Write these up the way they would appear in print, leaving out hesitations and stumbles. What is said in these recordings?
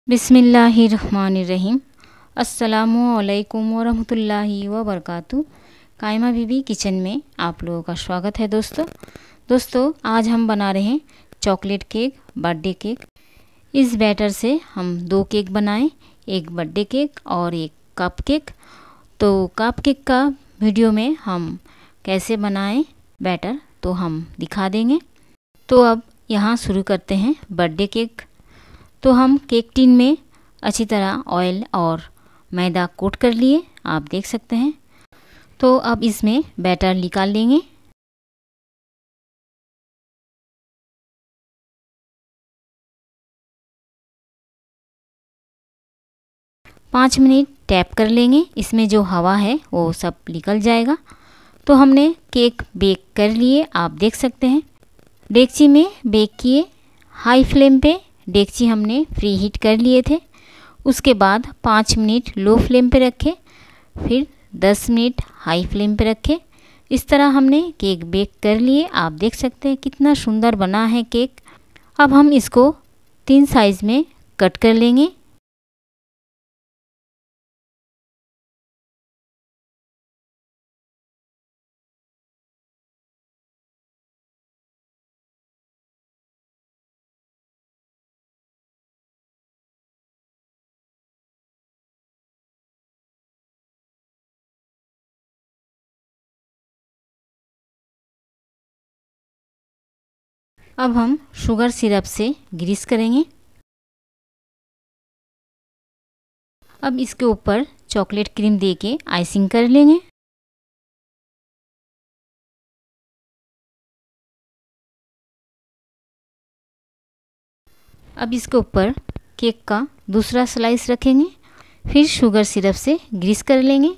बिस्मिल्लाहिर्रहमानिर्रहीम। अस्सलामुअलैकुम वरहमतुल्लाहि वबरकातुहू। कायमा बीबी किचन में आप लोगों का स्वागत है दोस्तों आज हम बना रहे हैं चॉकलेट केक, बर्थडे केक। इस बैटर से हम 2 केक बनाएं, एक बर्थडे केक और एक कप केक। तो कप केक का वीडियो में हम कैसे बनाएं बैटर तो हम दिखा देंगे। तो अब यहाँ शुरू करते हैं बर्थडे केक। तो हम केक टिन में अच्छी तरह ऑयल और मैदा कोट कर लिए, आप देख सकते हैं। तो अब इसमें बैटर निकाल लेंगे। पाँच मिनट टैप कर लेंगे, इसमें जो हवा है वो सब निकल जाएगा। तो हमने केक बेक कर लिए, आप देख सकते हैं। डेगची में बेक किए, हाई फ्लेम पे डेगची हमने फ्री हीट कर लिए थे। उसके बाद 5 मिनट लो फ्लेम पे रखे, फिर 10 मिनट हाई फ्लेम पे रखे। इस तरह हमने केक बेक कर लिए, आप देख सकते हैं कितना सुंदर बना है केक। अब हम इसको 3 साइज़ में कट कर लेंगे। अब हम शुगर सिरप से ग्रीस करेंगे। अब इसके ऊपर चॉकलेट क्रीम देके आइसिंग कर लेंगे। अब इसके ऊपर केक का दूसरा स्लाइस रखेंगे, फिर शुगर सिरप से ग्रीस कर लेंगे।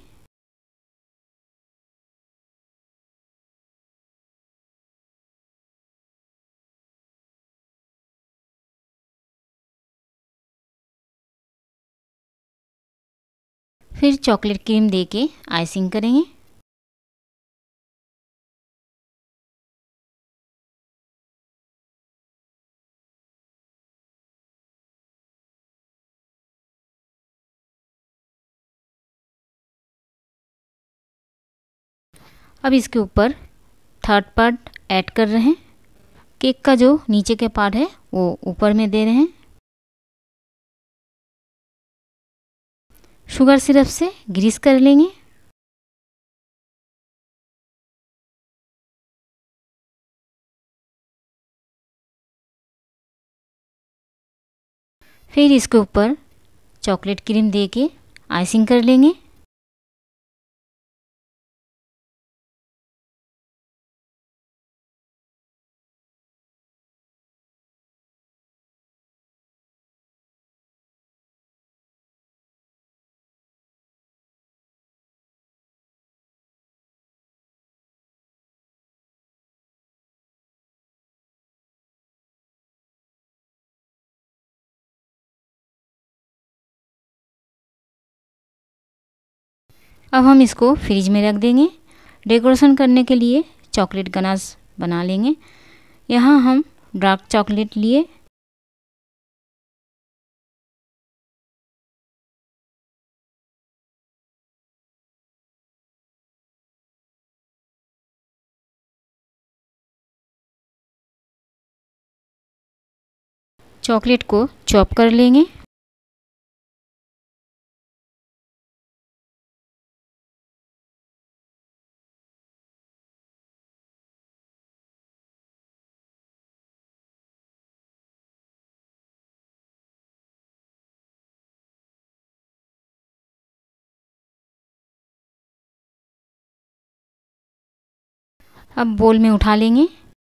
फिर चॉकलेट क्रीम देके आइसिंग करेंगे। अब इसके ऊपर थर्ड पार्ट ऐड कर रहे हैं। केक का जो नीचे के पार्ट है वो ऊपर में दे रहे हैं। शुगर सिरप से ग्रीस कर लेंगे। फिर इसके ऊपर चॉकलेट क्रीम देके आइसिंग कर लेंगे। अब हम इसको फ्रिज में रख देंगे। डेकोरेशन करने के लिए चॉकलेट गनाश बना लेंगे। यहाँ हम डार्क चॉकलेट लिए, चॉकलेट को चॉप कर लेंगे। अब बोल में उठा लेंगे।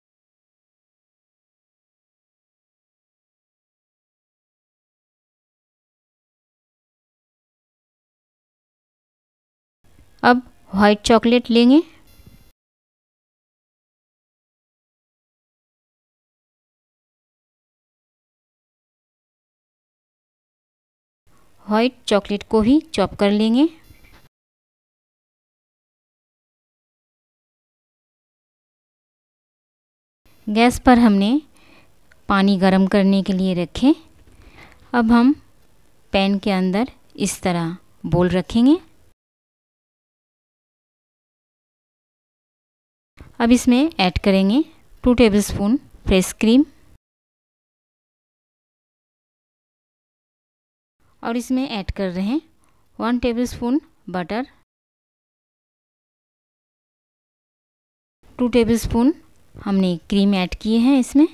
अब वाइट चॉकलेट लेंगे। वाइट चॉकलेट को भी चॉप कर लेंगे। गैस पर हमने पानी गरम करने के लिए रखे। अब हम पैन के अंदर इस तरह बोल रखेंगे। अब इसमें ऐड करेंगे 2 टेबलस्पून फ्रेश क्रीम और इसमें ऐड कर रहे हैं 1 टेबलस्पून बटर, 2 टेबलस्पून हमने क्रीम ऐड किए हैं इसमें।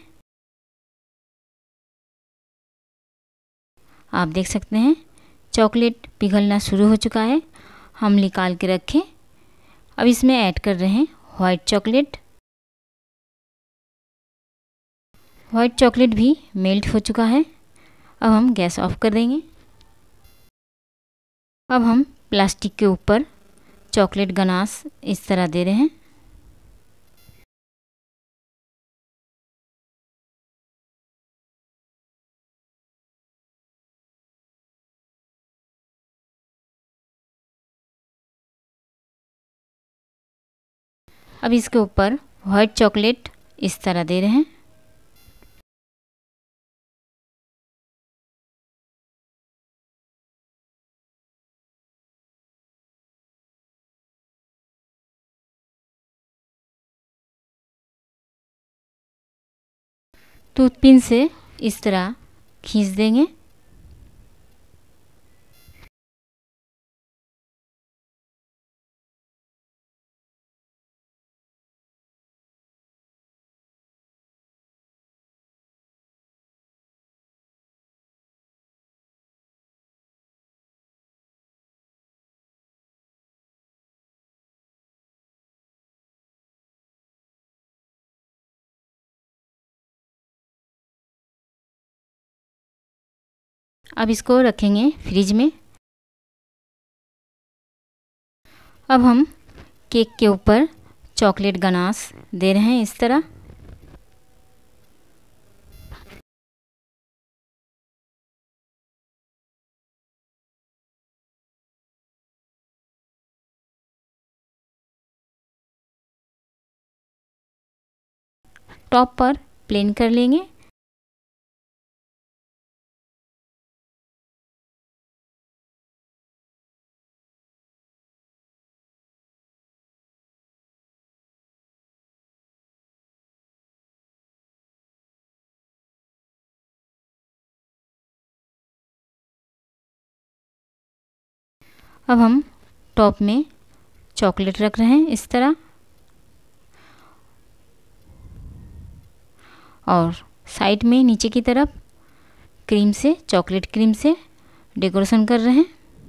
आप देख सकते हैं चॉकलेट पिघलना शुरू हो चुका है, हम निकाल के रखें। अब इसमें ऐड कर रहे हैं वाइट चॉकलेट। वाइट चॉकलेट भी मेल्ट हो चुका है। अब हम गैस ऑफ कर देंगे। अब हम प्लास्टिक के ऊपर चॉकलेट गनाश इस तरह दे रहे हैं। अब इसके ऊपर वाइट चॉकलेट इस तरह दे रहे हैं। टूथपिन से इस तरह खींच देंगे। अब इसको रखेंगे फ्रिज में। अब हम केक के ऊपर चॉकलेट गनाश दे रहे हैं इस तरह। टॉप पर प्लेन कर लेंगे। अब हम टॉप में चॉकलेट रख रहे हैं इस तरह और साइड में नीचे की तरफ क्रीम से, चॉकलेट क्रीम से डेकोरेशन कर रहे हैं।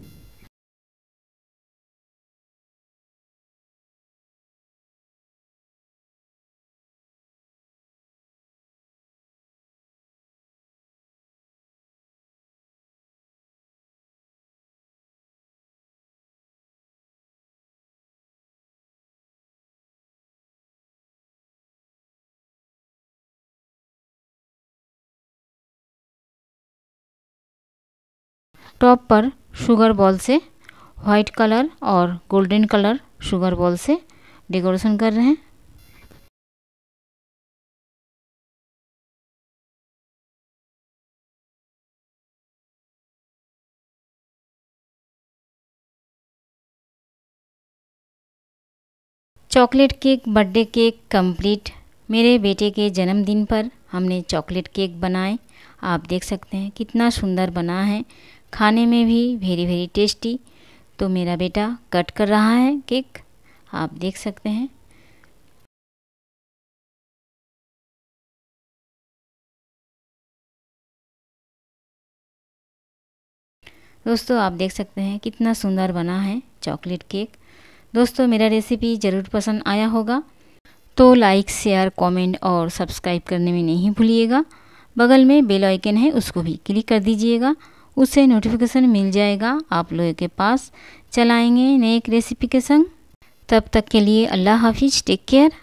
टॉप पर शुगर बॉल से वाइट कलर और गोल्डन कलर शुगर बॉल से डेकोरेशन कर रहे हैं। Chocolate cake birthday cake complete. मेरे बेटे के जन्मदिन पर हमने चॉकलेट केक बनाए। आप देख सकते हैं कितना सुंदर बना है, खाने में भी वेरी टेस्टी। तो मेरा बेटा कट कर रहा है केक, आप देख सकते हैं। दोस्तों आप देख सकते हैं कितना सुंदर बना है चॉकलेट केक। दोस्तों मेरा रेसिपी ज़रूर पसंद आया होगा तो लाइक, शेयर, कमेंट और सब्सक्राइब करने में नहीं भूलिएगा। बगल में बेल आइकन है उसको भी क्लिक कर दीजिएगा, उससे नोटिफिकेशन मिल जाएगा आप लोगों के पास। चलाएंगे नए एक रेसिपी के संग। तब तक के लिए अल्लाह हाफिज़, टेक केयर।